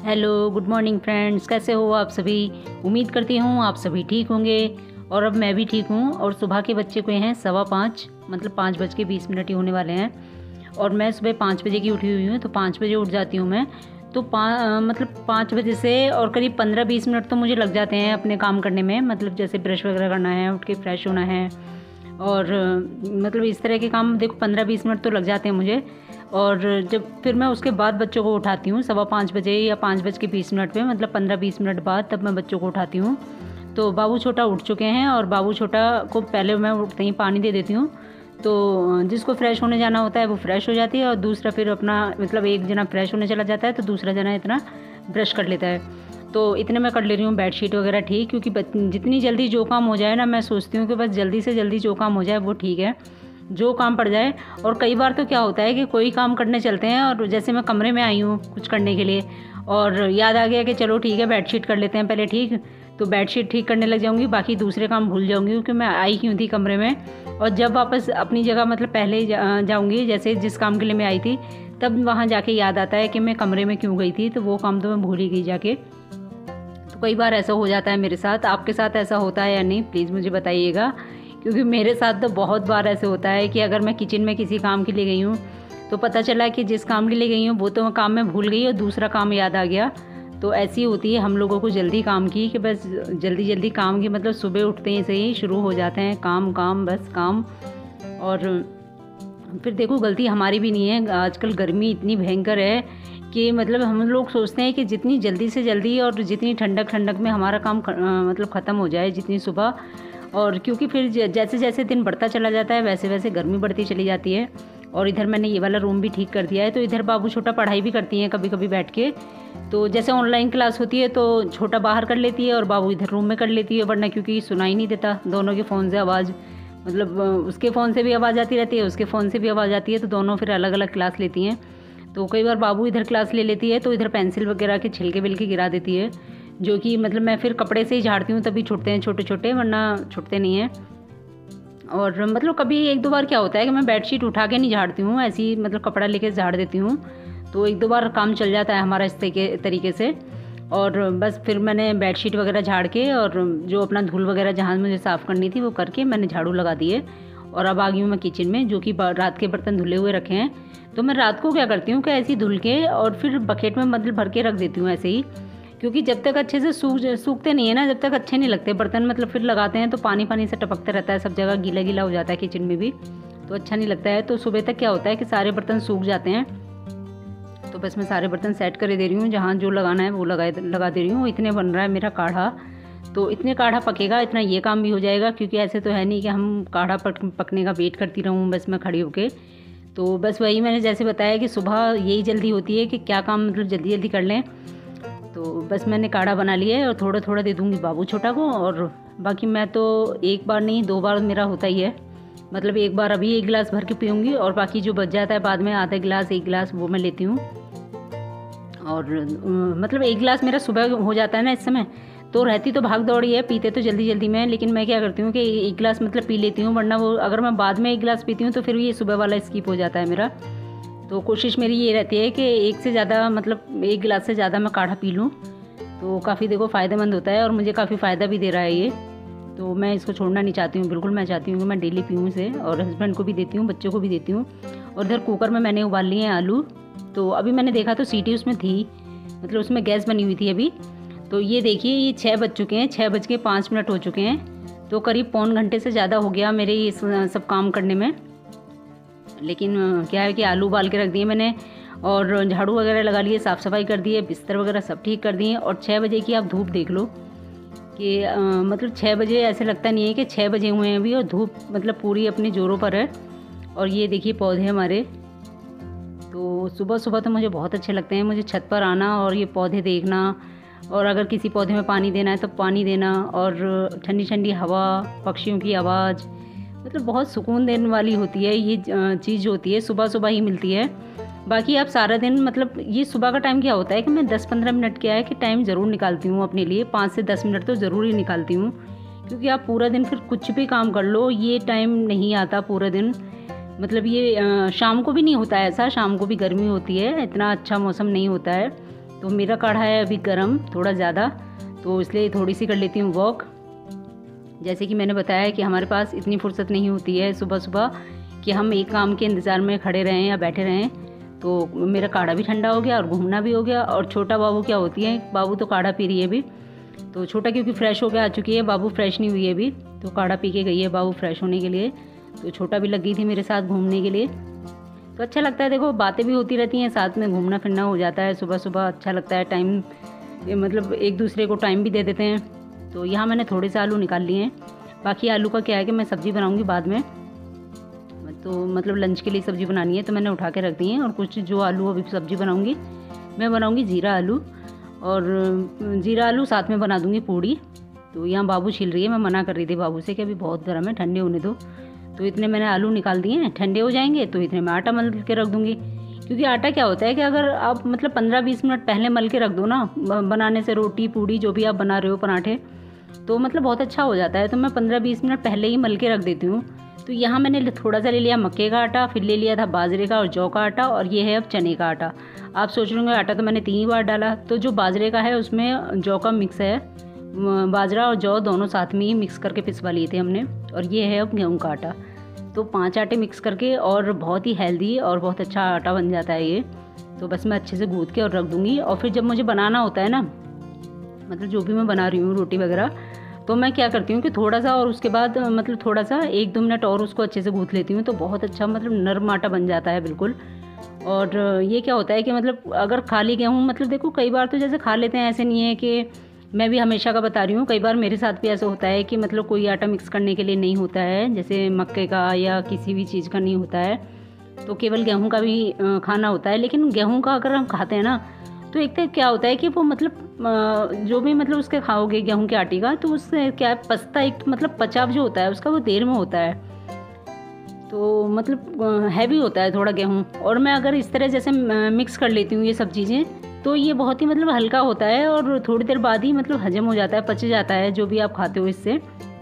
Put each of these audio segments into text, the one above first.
Hello, good morning friends. कैसे हो आप सभी? उम्मीद करती हूँ आप सभी ठीक होंगे और अब मैं भी ठीक हूँ। और सुबह के बच्चे को हैं 5:15, मतलब 5:20 ही होने वाले हैं। और मैं सुबह 5 बजे की उठी हुई हूँ, तो 5 बजे उठ जाती हूँ मैं। तो मतलब 5 बजे से और करीब 15-20 मिनट तो मुझे लग जाते हैं अपने काम करने में। मतलब जैसे ब्रश वगैरह करना है, उठ के फ्रेश होना है और मतलब इस तरह के काम देखो 15-20 मिनट तो लग जाते हैं मुझे। और जब फिर मैं उसके बाद बच्चों को उठाती हूँ 5:15 बजे या 5:20 पे, मतलब 15-20 मिनट बाद तब मैं बच्चों को उठाती हूँ। तो बाबू छोटा उठ चुके हैं और बाबू छोटा को पहले मैं उठते ही पानी दे देती हूँ। तो जिसको फ्रेश होने जाना होता है वो फ्रेश हो जाती है और दूसरा फिर अपना मतलब एक जना फ्रेश होने चला जाता है तो दूसरा जना इतना ब्रश कर लेता है। तो इतने मैं कर ले रही हूँ बेडशीट वगैरह ठीक, क्योंकि जितनी जल्दी जो काम हो जाए ना, मैं सोचती हूँ कि बस जल्दी से जल्दी जो काम हो जाए वो ठीक है, जो काम पड़ जाए। और कई बार तो क्या होता है कि कोई काम करने चलते हैं और जैसे मैं कमरे में आई हूँ कुछ करने के लिए और याद आ गया कि चलो ठीक है बेडशीट कर लेते हैं पहले ठीक, तो बेडशीट ठीक करने लग जाऊँगी, बाकी दूसरे काम भूल जाऊँगी क्योंकि मैं आई क्यों थी कमरे में। और जब वापस अपनी जगह मतलब पहले जाऊँगी, जैसे जिस काम के लिए मैं आई थी, तब वहाँ जाके याद आता है कि मैं कमरे में क्यों गई थी, तो वो काम तो मैं भूल ही गई जाके। तो कई बार ऐसा हो जाता है मेरे साथ। आपके साथ ऐसा होता है या नहीं, प्लीज़ मुझे बताइएगा, क्योंकि मेरे साथ तो बहुत बार ऐसे होता है कि अगर मैं किचन में किसी काम के लिए गई हूँ तो पता चला कि जिस काम के लिए गई हूँ वो तो काम मैं भूल गई और दूसरा काम याद आ गया। तो ऐसी होती है हम लोगों को जल्दी काम की, कि बस जल्दी जल्दी काम की, मतलब सुबह उठते ही से ही शुरू हो जाते हैं काम काम बस काम। और फिर देखो गलती हमारी भी नहीं है। आजकल गर्मी इतनी भयंकर है कि मतलब हम लोग सोचते हैं कि जितनी जल्दी से जल्दी और जितनी ठंडक ठंडक में हमारा काम मतलब ख़त्म हो जाए जितनी सुबह। और क्योंकि फिर जैसे जैसे दिन बढ़ता चला जाता है वैसे वैसे गर्मी बढ़ती चली जाती है। और इधर मैंने ये वाला रूम भी ठीक कर दिया है, तो इधर बाबू छोटा पढ़ाई भी करती हैं कभी कभी बैठ के। तो जैसे ऑनलाइन क्लास होती है तो छोटा बाहर कर लेती है और बाबू इधर रूम में कर लेती है, वरना क्योंकि सुनाई नहीं देता दोनों के फ़ोन से आवाज़, मतलब उसके फ़ोन से भी आवाज़ आती रहती है, उसके फ़ोन से भी आवाज़ आती है, तो दोनों फिर अलग अलग क्लास लेती हैं। तो कई बार बाबू इधर क्लास ले लेती है तो इधर पेंसिल वगैरह के छिलके विलके गिरा देती है, जो कि मतलब मैं फिर कपड़े से ही झाड़ती हूँ तभी छुटते हैं छोटे छोटे, वरना छुटते नहीं हैं। और मतलब कभी एक दो बार क्या होता है कि मैं बेडशीट उठा के नहीं झाड़ती हूँ, ऐसे ही मतलब कपड़ा लेके झाड़ देती हूँ, तो एक दो बार काम चल जाता है हमारा इस तरीके से। और बस फिर मैंने बेडशीट वगैरह झाड़ के और जो अपना धूल वगैरह जहाँ मुझे साफ़ करनी थी वो करके मैंने झाड़ू लगा दिए। और अब आ गई हूँ मैं किचन में, जो कि रात के बर्तन धुले हुए रखे हैं। तो मैं रात को क्या करती हूँ कि ऐसे ही धुल के और फिर बकेट में मतलब भर के रख देती हूँ ऐसे ही, क्योंकि जब तक अच्छे से सूखते नहीं है ना, जब तक अच्छे नहीं लगते बर्तन, मतलब फिर लगाते हैं तो पानी पानी से टपकता रहता है, सब जगह गीला गीला हो जाता है किचन में भी, तो अच्छा नहीं लगता है। तो सुबह तक क्या होता है कि सारे बर्तन सूख जाते हैं। तो बस मैं सारे बर्तन सेट कर दे रही हूँ, जहाँ जो लगाना है वो लगा दे रही हूँ। इतने बन रहा है मेरा काढ़ा, तो इतने काढ़ा पकेगा इतना ये काम भी हो जाएगा, क्योंकि ऐसे तो है नहीं कि हम काढ़ा पकने का वेट करती रहूँ बस मैं खड़ी होके। तो बस वही मैंने जैसे बताया कि सुबह यही जल्दी होती है कि क्या काम मतलब जल्दी जल्दी कर लें। तो बस मैंने काढ़ा बना लिया है और थोड़ा थोड़ा दे दूँगी बाबू छोटा को, और बाकी मैं तो एक बार नहीं 2 बार मेरा होता ही है। मतलब एक बार अभी 1 गिलास भर के पीऊँगी और बाकी जो बच जाता है बाद में आधा गिलास 1 गिलास वो मैं लेती हूँ। और मतलब 1 गिलास मेरा सुबह हो जाता है ना इस समय, तो रहती तो भाग दौड़ी है, पीते तो जल्दी जल्दी में, लेकिन मैं क्या करती हूँ कि 1 गिलास मतलब पी लेती हूँ, वरना वो अगर मैं बाद में 1 गिलास पीती हूँ तो फिर ये सुबह वाला स्किप हो जाता है मेरा। तो कोशिश मेरी ये रहती है कि 1 से ज़्यादा मतलब 1 गिलास से ज़्यादा मैं काढ़ा पी लूँ, तो काफ़ी देखो फ़ायदेमंद होता है और मुझे काफ़ी फ़ायदा भी दे रहा है ये। तो मैं इसको छोड़ना नहीं चाहती हूँ बिल्कुल, मैं चाहती हूँ कि मैं डेली पीऊँ इसे, और हस्बैंड को भी देती हूँ, बच्चों को भी देती हूँ। और इधर कुकर में मैंने उबाल लिए हैं आलू, तो अभी मैंने देखा तो सीटी उसमें थी, मतलब उसमें गैस बनी हुई थी अभी। तो ये देखिए ये 6 बज चुके हैं, 6:05 हो चुके हैं, तो करीब पौन घंटे से ज़्यादा हो गया मेरे ये सब काम करने में। लेकिन क्या है कि आलू उबाल के रख दिए मैंने और झाड़ू वगैरह लगा लिए, साफ़ सफाई कर दिए, बिस्तर वगैरह सब ठीक कर दिए। और 6 बजे की आप धूप देख लो कि मतलब 6 बजे ऐसे लगता नहीं है कि 6 बजे हुए हैं अभी, और धूप मतलब पूरी अपने जोरों पर है। और ये देखिए पौधे हमारे, तो सुबह सुबह तो मुझे बहुत अच्छे लगते हैं, मुझे छत पर आना और ये पौधे देखना, और अगर किसी पौधे में पानी देना है तो पानी देना, और ठंडी ठंडी हवा, पक्षियों की आवाज़, मतलब बहुत सुकून देने वाली होती है ये चीज़ होती है, सुबह सुबह ही मिलती है। बाकी आप सारा दिन मतलब ये सुबह का टाइम क्या होता है कि मैं 10-15 मिनट क्या है कि टाइम ज़रूर निकालती हूँ अपने लिए, 5 से 10 मिनट तो ज़रूर ही निकालती हूँ, क्योंकि आप पूरा दिन फिर कुछ भी काम कर लो ये टाइम नहीं आता पूरा दिन। मतलब ये शाम को भी नहीं होता है ऐसा, शाम को भी गर्मी होती है, इतना अच्छा मौसम नहीं होता है। तो मेरा काढ़ा है अभी गर्म थोड़ा ज़्यादा, तो इसलिए थोड़ी सी कर लेती हूँ वॉक। जैसे कि मैंने बताया कि हमारे पास इतनी फुर्सत नहीं होती है सुबह सुबह कि हम एक काम के इंतज़ार में खड़े रहें या बैठे रहें। तो मेरा काढ़ा भी ठंडा हो गया और घूमना भी हो गया। और छोटा बाबू क्या होती है, बाबू तो काढ़ा पी रही है अभी, तो छोटा क्योंकि फ्रेश होकर आ चुकी है, बाबू फ्रेश नहीं हुई है अभी, तो काढ़ा पी के गई है बाबू फ्रेश होने के लिए। तो छोटा भी लग गई थी मेरे साथ घूमने के लिए। तो अच्छा लगता है, देखो बातें भी होती रहती हैं, साथ में घूमना फिरना हो जाता है सुबह सुबह, अच्छा लगता है। टाइम मतलब एक दूसरे को टाइम भी दे देते हैं। तो यहाँ मैंने थोड़े से आलू निकाल लिए हैं। बाकी आलू का क्या है कि मैं सब्ज़ी बनाऊँगी बाद में, तो मतलब लंच के लिए सब्ज़ी बनानी है तो मैंने उठा के रख दी है। और कुछ जो आलू अभी सब्ज़ी बनाऊँगी, मैं बनाऊँगी जीरा आलू, और जीरा आलू साथ में बना दूँगी पूड़ी। तो यहाँ बाबू छील रही है, मैं मना कर रही थी बाबू से कि अभी बहुत गर्म है, ठंडे होने दो। तो इतने मैंने आलू निकाल दिए हैं, ठंडे हो जाएंगे तो इतने मैं आटा मल के रख दूँगी। क्योंकि आटा क्या होता है कि अगर आप मतलब 15-20 मिनट पहले मल के रख दो ना, बनाने से रोटी पूड़ी जो भी आप बना रहे हो पराठे, तो मतलब बहुत अच्छा हो जाता है। तो मैं 15-20 मिनट पहले ही मल के रख देती हूँ। तो यहाँ मैंने थोड़ा सा ले लिया मक्के का आटा, फिर ले लिया था बाजरे का और जौ का आटा, और ये है अब चने का आटा। आप सोच रहे होंगे आटा तो मैंने 3 बार डाला, तो जो बाजरे का है उसमें जौ का मिक्स है, बाजरा और जौ दोनों साथ में ही मिक्स करके पिसवा लिए थे हमने। और ये है अब गेहूँ का आटा। तो 5 आटे मिक्स करके, और बहुत ही हेल्दी और बहुत अच्छा आटा बन जाता है ये। तो बस मैं अच्छे से गूँथ के और रख दूँगी। और फिर जब मुझे बनाना होता है ना, मतलब जो भी मैं बना रही हूँ रोटी वगैरह, तो मैं क्या करती हूँ कि थोड़ा सा और उसके बाद मतलब थोड़ा सा 1-2 मिनट और उसको अच्छे से गूँथ लेती हूँ, तो बहुत अच्छा मतलब नरम आटा बन जाता है बिल्कुल। और ये क्या होता है कि मतलब अगर खाली गेहूँ, मतलब देखो कई बार तो जैसे खा लेते हैं, ऐसे नहीं है कि मैं भी हमेशा का बता रही हूँ, कई बार मेरे साथ भी ऐसा होता है कि मतलब कोई आटा मिक्स करने के लिए नहीं होता है, जैसे मक्के का या किसी भी चीज़ का नहीं होता है, तो केवल गेहूँ का भी खाना होता है। लेकिन गेहूँ का अगर हम खाते हैं ना, तो एक तो क्या होता है कि वो मतलब जो भी मतलब उसके खाओगे गेहूं के आटे का, तो उससे क्या है, पचता एक मतलब पचाव जो होता है उसका वो देर में होता है, तो मतलब हैवी होता है थोड़ा गेहूं। और मैं अगर इस तरह जैसे मिक्स कर लेती हूँ ये सब चीज़ें, तो ये बहुत ही मतलब हल्का होता है और थोड़ी देर बाद ही मतलब हजम हो जाता है, पच जाता है जो भी आप खाते हो इससे।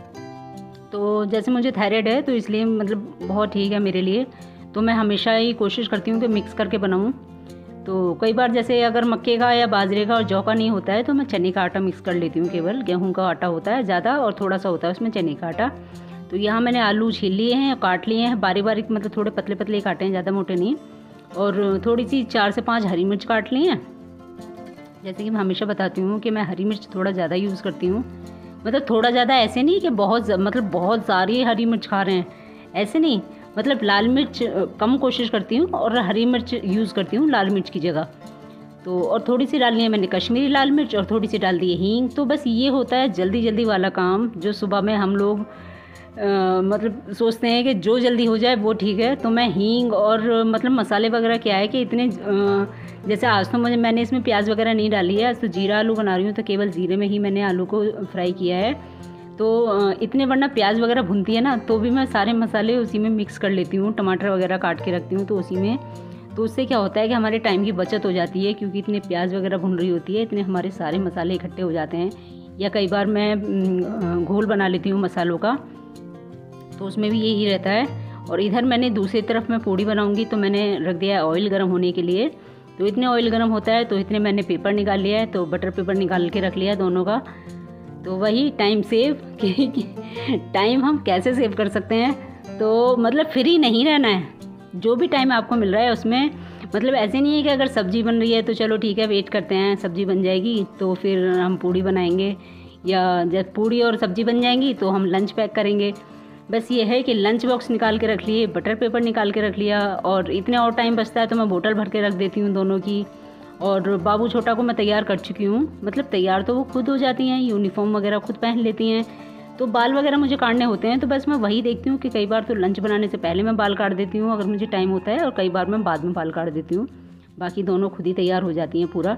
तो जैसे मुझे थायराइड है तो इसलिए मतलब बहुत ठीक है मेरे लिए, तो मैं हमेशा ही कोशिश करती हूँ कि मिक्स करके बनाऊँ। तो कई बार जैसे अगर मक्के का या बाजरे का और जौ का नहीं होता है तो मैं चने का आटा मिक्स कर लेती हूँ, केवल गेहूं का आटा होता है ज़्यादा और थोड़ा सा होता है उसमें चने का आटा। तो यहाँ मैंने आलू छील लिए हैं, काट लिए हैं बारीक बारीक, मतलब थोड़े पतले पतले काटे हैं, ज़्यादा मोटे नहीं। और थोड़ी सी 4 से 5 हरी मिर्च काट ली हैं। जैसे कि मैं हमेशा बताती हूँ कि मैं हरी मिर्च थोड़ा ज़्यादा यूज़ करती हूँ, मतलब थोड़ा ज़्यादा ऐसे नहीं कि बहुत सारी हरी मिर्च खा रहे हैं, ऐसे नहीं, मतलब लाल मिर्च कम कोशिश करती हूँ और हरी मिर्च यूज़ करती हूँ लाल मिर्च की जगह। तो और थोड़ी सी डालनी है मैंने कश्मीरी लाल मिर्च, और थोड़ी सी डाल दी है हींग। तो बस ये होता है जल्दी जल्दी वाला काम, जो सुबह में हम लोग मतलब सोचते हैं कि जो जल्दी हो जाए वो ठीक है। तो मैं हींग और मतलब मसाले वगैरह क्या है कि इतने जैसे आज तो मैंने इसमें प्याज वगैरह नहीं डाली है, आज तो जीरा आलू बना रही हूँ, तो केवल जीरे में ही मैंने आलू को फ्राई किया है। तो इतने, वरना प्याज वगैरह भुनती है ना तो भी मैं सारे मसाले उसी में मिक्स कर लेती हूँ, टमाटर वगैरह काट के रखती हूँ तो उसी में। तो उससे क्या होता है कि हमारे टाइम की बचत हो जाती है, क्योंकि इतने प्याज वगैरह भुन रही होती है, इतने हमारे सारे मसाले इकट्ठे हो जाते हैं। या कई बार मैं घोल बना लेती हूँ मसालों का, तो उसमें भी यही रहता है। और इधर मैंने दूसरी तरफ मैं पूड़ी बनाऊँगी, तो मैंने रख दिया है ऑयल गर्म होने के लिए। तो इतने ऑयल गर्म होता है तो इतने मैंने पेपर निकाल लिया है, तो बटर पेपर निकाल के रख लिया है दोनों का। तो वही टाइम सेव, टाइम हम कैसे सेव कर सकते हैं, तो मतलब फ्री नहीं रहना है, जो भी टाइम आपको मिल रहा है उसमें, मतलब ऐसे नहीं है कि अगर सब्ज़ी बन रही है तो चलो ठीक है वेट करते हैं सब्ज़ी बन जाएगी तो फिर हम पूड़ी बनाएंगे, या जब पूड़ी और सब्ज़ी बन जाएंगी तो हम लंच पैक करेंगे। बस ये है कि लंच बॉक्स निकाल के रख लिए, बटर पेपर निकाल के रख लिया, और इतने और टाइम बचता है तो मैं बोतल भर के रख देती हूँ दोनों की। और बाबू छोटा को मैं तैयार कर चुकी हूँ, मतलब तैयार तो वो खुद हो जाती हैं, यूनिफॉर्म वगैरह खुद पहन लेती हैं। तो बाल वगैरह मुझे काटने होते हैं तो बस मैं वही देखती हूँ कि कई बार तो लंच बनाने से पहले मैं बाल काट देती हूँ अगर मुझे टाइम होता है, और कई बार मैं बाद में बाल काट देती हूँ। बाकी दोनों खुद ही तैयार हो जाती हैं पूरा,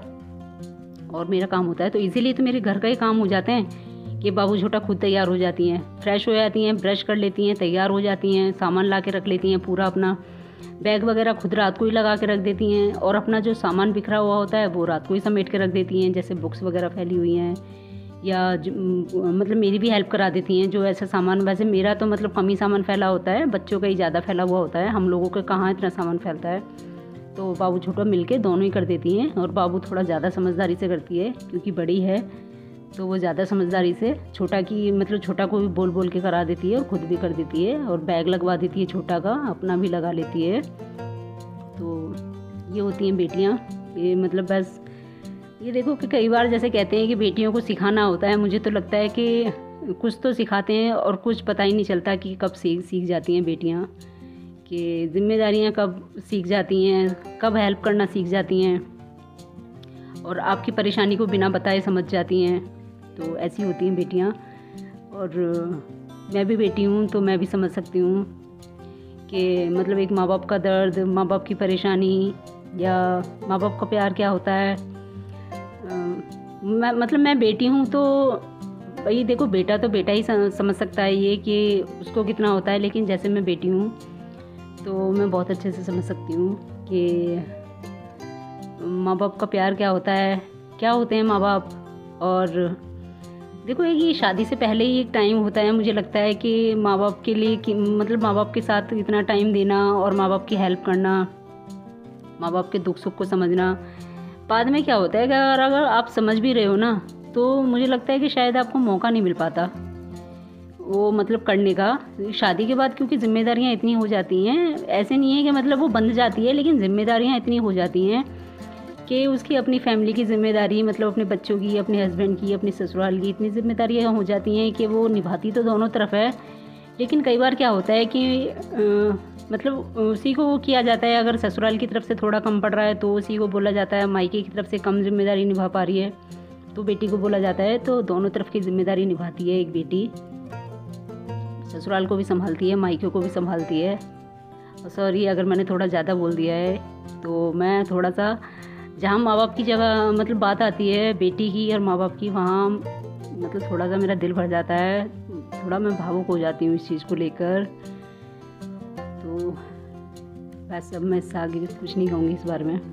और मेरा काम होता है। तो इसीलिए तो मेरे घर का ही काम हो जाते हैं कि बाबू छोटा खुद तैयार हो जाती हैं, फ्रेश हो जाती हैं, ब्रश कर लेती हैं, तैयार हो जाती हैं, सामान ला के रख लेती हैं, पूरा अपना बैग वगैरह खुद रात को ही लगा के रख देती हैं, और अपना जो सामान बिखरा हुआ होता है वो रात को ही समेट के रख देती हैं, जैसे बुक्स वगैरह फैली हुई हैं, या मतलब मेरी भी हेल्प करा देती हैं जो ऐसा सामान। वैसे मेरा तो मतलब कम ही सामान फैला होता है, बच्चों का ही ज़्यादा फैला हुआ होता है, हम लोगों का कहाँ इतना सामान फैलता है। तो बाबू छोटा मिलके दोनों ही कर देती हैं। और बाबू थोड़ा ज़्यादा समझदारी से करती है क्योंकि बड़ी है, तो वो ज़्यादा समझदारी से छोटा की मतलब छोटा को भी बोल बोल के करा देती है और ख़ुद भी कर देती है। और बैग लगवा देती है छोटा का, अपना भी लगा लेती है। तो ये होती हैं बेटियाँ। ये मतलब बस ये देखो कि कई बार जैसे कहते हैं कि बेटियों को सिखाना होता है, मुझे तो लगता है कि कुछ तो सिखाते हैं और कुछ पता ही नहीं चलता कि कब सीख जाती हैं बेटियाँ, कि जिम्मेदारियाँ कब सीख जाती हैं, कब हेल्प करना सीख जाती हैं और आपकी परेशानी को बिना बताए समझ जाती हैं। तो ऐसी होती हैं बेटियाँ। और मैं भी बेटी हूँ तो मैं भी समझ सकती हूँ कि मतलब एक माँ बाप का दर्द, माँ बाप की परेशानी या माँ बाप का प्यार क्या होता है। मैं बेटी हूँ तो भाई देखो, बेटा तो बेटा ही समझ सकता है ये कि उसको कितना होता है, लेकिन जैसे मैं बेटी हूँ तो मैं बहुत अच्छे से समझ सकती हूँ कि माँ बाप का प्यार क्या होता है, क्या होते हैं माँ बाप। और देखो ये शादी से पहले ही एक टाइम होता है, मुझे लगता है कि माँ बाप के लिए कि मतलब माँ बाप के साथ इतना टाइम देना और माँ बाप की हेल्प करना, माँ बाप के दुख सुख को समझना। बाद में क्या होता है कि अगर आप समझ भी रहे हो ना, तो मुझे लगता है कि शायद आपको मौका नहीं मिल पाता वो मतलब करने का शादी के बाद, क्योंकि जिम्मेदारियाँ इतनी हो जाती हैं। ऐसे नहीं है कि मतलब वो बंध जाती है, लेकिन जिम्मेदारियाँ इतनी हो जाती हैं कि उसकी अपनी फैमिली की जिम्मेदारी, मतलब अपने बच्चों की, अपने हस्बैंड की, अपने ससुराल की, इतनी जिम्मेदारियाँ हो जाती हैं कि वो निभाती तो दोनों तरफ है। लेकिन कई बार क्या होता है कि मतलब उसी को किया जाता है, अगर ससुराल की तरफ से थोड़ा कम पड़ रहा है तो उसी को बोला जाता है, मायके की तरफ से कम जिम्मेदारी निभा पा रही है तो बेटी को बोला जाता है। तो दोनों तरफ की जिम्मेदारी निभाती है एक बेटी, ससुराल को भी संभालती है, मायके को भी संभालती है। सॉरी अगर मैंने थोड़ा ज़्यादा बोल दिया है, तो मैं थोड़ा सा जहाँ माँ बाप की जगह मतलब बात आती है बेटी की और माँ बाप की, वहाँ मतलब थोड़ा सा मेरा दिल भर जाता है, थोड़ा मैं भावुक हो जाती हूँ इस चीज़ को लेकर। तो बस अब मैं इससे आगे कुछ नहीं कहूँगी इस बारे में।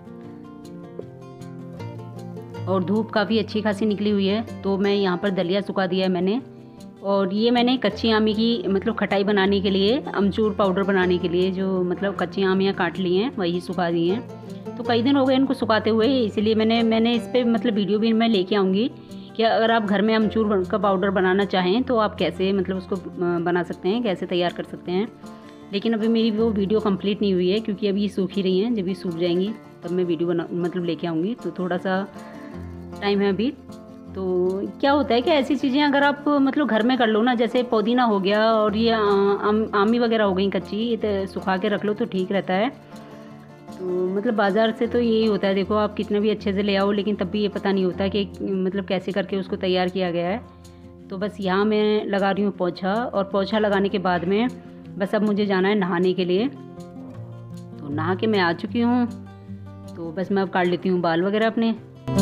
और धूप काफ़ी अच्छी खासी निकली हुई है, तो मैं यहाँ पर दलिया सुखा दिया है मैंने। और ये मैंने कच्ची आमी की मतलब खटाई बनाने के लिए, अमचूर पाउडर बनाने के लिए जो मतलब कच्ची आमियाँ काट ली हैं वही सुखा दी हैं। तो कई दिन हो गए इनको सुखाते हुए, इसलिए मैंने इस पर मतलब वीडियो भी मैं लेके आऊँगी कि अगर आप घर में अमचूर का पाउडर बनाना चाहें तो आप कैसे मतलब उसको बना सकते हैं, कैसे तैयार कर सकते हैं। लेकिन अभी मेरी वो वीडियो कंप्लीट नहीं हुई है क्योंकि अभी ये सूख ही रही हैं, जब ये सूख जाएंगी तब मैं वीडियो मतलब लेके आऊँगी। तो थोड़ा सा टाइम है अभी। तो क्या होता है कि ऐसी चीज़ें अगर आप मतलब घर में कर लो ना, जैसे पुदीना हो गया और ये आमी वगैरह हो गई कच्ची, ये तो सुखा के रख लो तो ठीक रहता है। तो मतलब बाज़ार से तो यही होता है, देखो आप कितना भी अच्छे से ले आओ लेकिन तब भी ये पता नहीं होता कि मतलब कैसे करके उसको तैयार किया गया है। तो बस यहाँ मैं लगा रही हूँ पोछा, और पोछा लगाने के बाद में बस अब मुझे जाना है नहाने के लिए। तो नहा के मैं आ चुकी हूँ, तो बस मैं अब काट लेती हूँ बाल वगैरह अपने।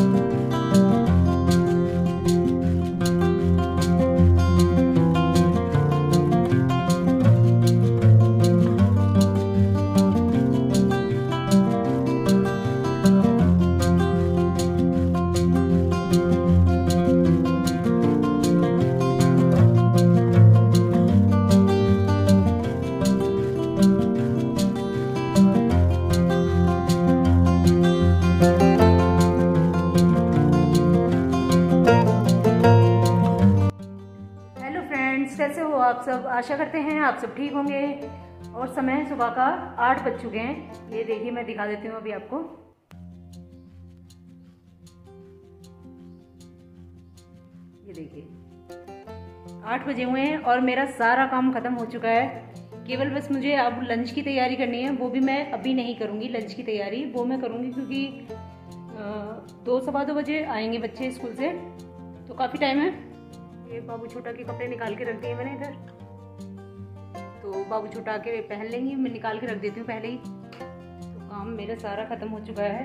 कैसे हो आप सब, आशा करते हैं आप सब ठीक होंगे। और समय है सुबह का 8 बज चुके हैं। ये देखिए मैं दिखा देती हूँ अभी आपको। ये देखिए 8 बजे हुए हैं और मेरा सारा काम खत्म हो चुका है। केवल बस मुझे अब लंच की तैयारी करनी है, वो भी मैं अभी नहीं करूँगी। लंच की तैयारी वो मैं करूँगी क्योंकि 2 सवा 2 बजे आएंगे बच्चे स्कूल से, तो काफ़ी टाइम है। ये बाबू छोटा के कपड़े निकाल के रख दिए मैंने इधर, तो बाबू छोटा के पहन लेंगी, मैं निकाल के रख देती हूँ पहले ही। तो काम मेरा सारा खत्म हो चुका है।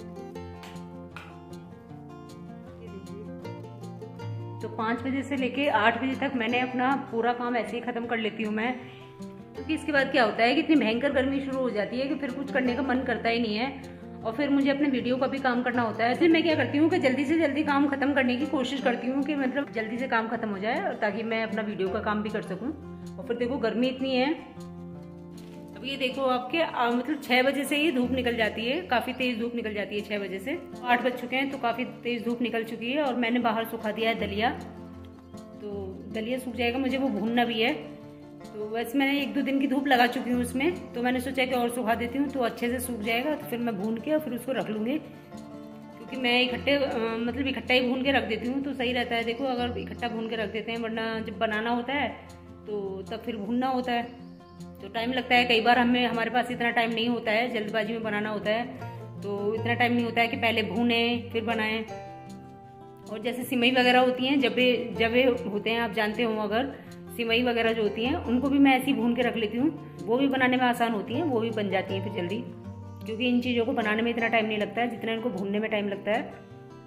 ये देखिए, तो 5 बजे से लेके 8 बजे तक मैंने अपना पूरा काम ऐसे ही ख़त्म कर लेती हूँ मैं, क्योंकि इसके बाद क्या होता है कि इतनी भयंकर गर्मी शुरू हो जाती है कि फिर कुछ करने का मन करता ही नहीं है। और फिर मुझे अपने वीडियो का भी काम करना होता है। फिर मैं क्या करती हूँ कि जल्दी से जल्दी काम खत्म करने की कोशिश करती हूँ कि मतलब जल्दी से काम खत्म हो जाए, और ताकि मैं अपना वीडियो का काम भी कर सकूँ। और फिर देखो गर्मी इतनी है, अब ये देखो आपके मतलब 6 बजे से ही धूप निकल जाती है, काफ़ी तेज़ धूप निकल जाती है 6 बजे से। 8 बज चुके हैं तो काफ़ी तेज़ धूप निकल चुकी है। और मैंने बाहर सुखा दिया है दलिया, तो दलिया सूख जाएगा, मुझे वो भूनना भी है। तो वैसे मैंने 1-2 दिन की धूप लगा चुकी हूँ उसमें, तो मैंने सोचा कि और सुखा देती हूँ तो अच्छे से सूख जाएगा, तो फिर मैं भून के और फिर उसको रख लूँगी। क्योंकि मैं मतलब इकट्ठा ही भून के रख देती हूँ तो सही रहता है। देखो अगर इकट्ठा भून के रख देते हैं, वरना जब बनाना होता है तो तब फिर भूनना होता है तो टाइम लगता है। कई बार हमारे पास इतना टाइम नहीं होता है, जल्दबाजी में बनाना होता है तो इतना टाइम नहीं होता है कि पहले भूनें फिर बनाएं। और जैसे सिमई वगैरह होती हैं, जबे होते हैं, आप जानते हो, अगर सिमई वगैरह जो होती हैं उनको भी मैं ऐसे ही भून के रख लेती हूँ। वो भी बनाने में आसान होती हैं, वो भी बन जाती हैं फिर जल्दी, क्योंकि इन चीज़ों को बनाने में इतना टाइम नहीं लगता है जितना इनको भूनने में टाइम लगता है।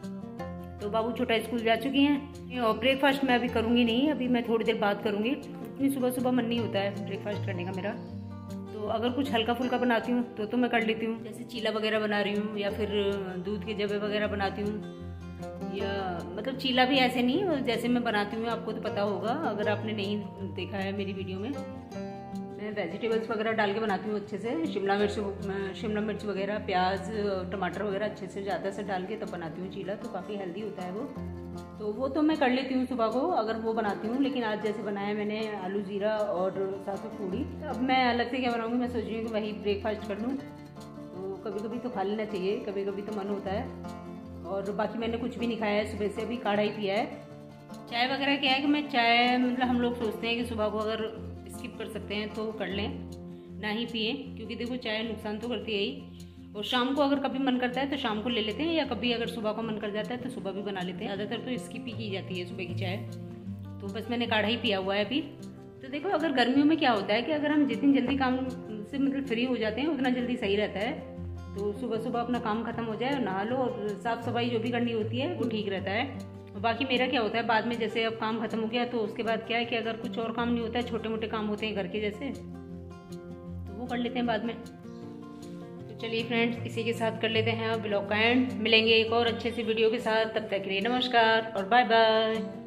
तो बाबू छोटा स्कूल जा चुकी हैं और ब्रेकफास्ट मैं अभी करूँगी नहीं, अभी मैं थोड़ी देर बाद करूँगी। इतनी सुबह सुबह मन नहीं होता है ब्रेकफास्ट करने का मेरा। तो अगर कुछ हल्का फुल्का बनाती हूँ तो मैं कर लेती हूँ, जैसे चीला वगैरह बना रही हूँ या फिर दूध के जबे वगैरह बनाती हूँ, या मतलब चीला भी ऐसे नहीं जैसे मैं बनाती हूँ, आपको तो पता होगा अगर आपने नहीं देखा है मेरी वीडियो में। मैं वेजिटेबल्स वगैरह डाल के बनाती हूँ अच्छे से, शिमला मिर्च वगैरह, प्याज, टमाटर वगैरह अच्छे से ज़्यादा से डाल के तब बनाती हूँ चीला, तो काफ़ी हेल्दी होता है वो। तो वो तो मैं कर लेती हूँ सुबह को अगर वो बनाती हूँ। लेकिन आज जैसे बनाया मैंने आलू जीरा और साथ में पूड़ी, अब मैं अलग से क्या बनाऊँगी, मैं सोच रही हूँ कि वही ब्रेकफास्ट कर लूँ। तो कभी कभी तो खा लेना चाहिए, कभी कभी तो मन होता है। और बाकी मैंने कुछ भी नहीं खाया है सुबह से, अभी काढ़ा ही पिया है। चाय वगैरह क्या है कि मैं चाय मतलब हम लोग सोचते हैं कि सुबह को अगर स्किप कर सकते हैं तो कर लें, ना ही पिए, क्योंकि देखो चाय नुकसान तो करती है ही। और शाम को अगर कभी मन करता है तो शाम को ले लेते हैं, या कभी अगर सुबह को मन कर जाता है तो सुबह भी बना लेते हैं। ज़्यादातर तो स्किप ही की जाती है सुबह की चाय, तो बस मैंने काढ़ा ही पिया हुआ है अभी। तो देखो अगर गर्मियों में क्या होता है कि अगर हम जितनी जल्दी काम से मतलब फ्री हो जाते हैं उतना जल्दी सही रहता है। तो सुबह सुबह अपना काम खत्म हो जाए और नहा लो, और साफ़ सफाई जो भी करनी होती है वो ठीक रहता है। और बाकी मेरा क्या होता है बाद में, जैसे अब काम खत्म हो गया तो उसके बाद क्या है कि अगर कुछ और काम नहीं होता है, छोटे मोटे काम होते हैं घर के जैसे, तो वो कर लेते हैं बाद में। तो चलिए फ्रेंड्स, इसी के साथ कर लेते हैं अब ब्लॉग का एंड। मिलेंगे एक और अच्छे से वीडियो के साथ, तब तक के लिए नमस्कार और बाय बाय।